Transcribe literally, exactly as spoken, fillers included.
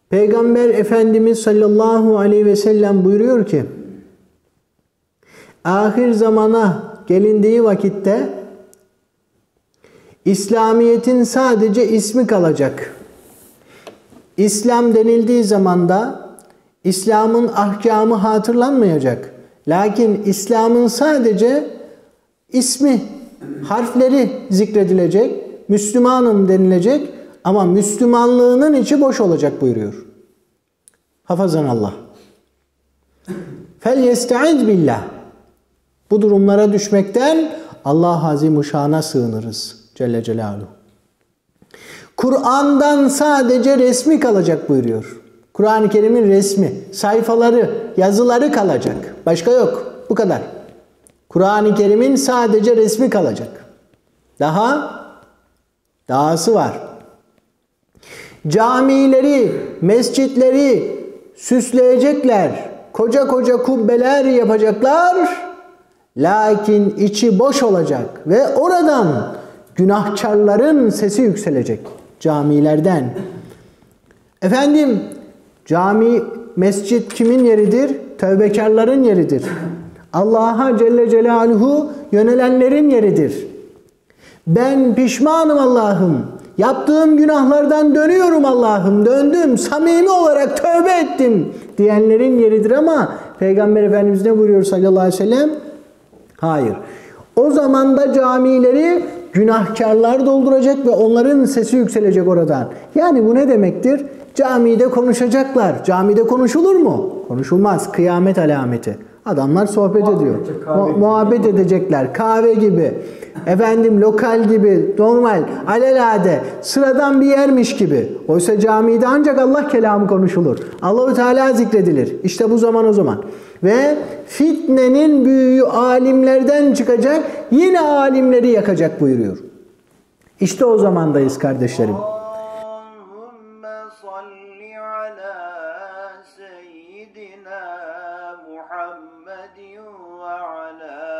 Peygamber Efendimiz sallallahu aleyhi ve sellem buyuruyor ki, ahir zamana gelindiği vakitte İslamiyet'in sadece ismi kalacak. İslam denildiği zaman da İslam'ın ahkamı hatırlanmayacak. Lakin İslam'ın sadece ismi, harfleri zikredilecek, Müslümanım denilecek ama Müslümanlığının içi boş olacak buyuruyor. Hafazanallah. Fel yestaiz billah. Bu durumlara düşmekten Allah Azimuşşan'a sığınırız Celle Celaluhu. Kur'an'dan sadece resmi kalacak buyuruyor. Kur'an-ı Kerim'in resmi, sayfaları, yazıları kalacak. Başka yok. Bu kadar. Kur'an-ı Kerim'in sadece resmi kalacak. Daha, dahası var. Camileri, mescitleri süsleyecekler. Koca koca kubbeler yapacaklar. Lakin içi boş olacak ve oradan günahkarların sesi yükselecek camilerden. Efendim, cami, mescit kimin yeridir? Tövbekarların yeridir. Allah'a Celle Celaluhu yönelenlerin yeridir. Ben pişmanım Allah'ım. Yaptığım günahlardan dönüyorum Allah'ım. Döndüm, samimi olarak tövbe ettim diyenlerin yeridir ama Peygamber Efendimiz ne buyuruyor sallallahu aleyhi ve sellem? Hayır. O zaman da camileri günahkarlar dolduracak ve onların sesi yükselecek oradan. Yani bu ne demektir? Camide konuşacaklar. Camide konuşulur mu? Konuşulmaz. Kıyamet alameti. Adamlar sohbet muhabbet ediyor. Mu muhabbet edecekler. Kahve gibi. Efendim lokal gibi. Normal. Alelade. Sıradan bir yermiş gibi. Oysa camide ancak Allah kelamı konuşulur. Allahu Teala zikredilir. İşte bu zaman o zaman. Ve fitnenin büyüğü alimlerden çıkacak. Yine alimleri yakacak buyuruyor. İşte o zamandayız kardeşlerim. Muhammedin ve ala